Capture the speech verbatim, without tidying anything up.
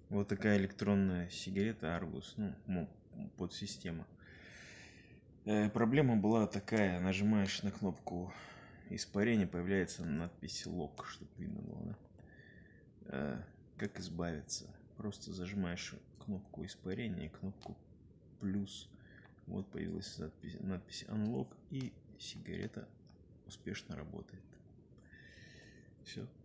Вот такая электронная сигарета Argus, ну, подсистема. Э, проблема была такая: нажимаешь на кнопку испарения, появляется надпись лок, чтобы видно было, да? Э, как избавиться? Просто зажимаешь кнопку испарения и кнопку плюс. Вот появилась надпись, надпись Unlock, и сигарета успешно работает. Все.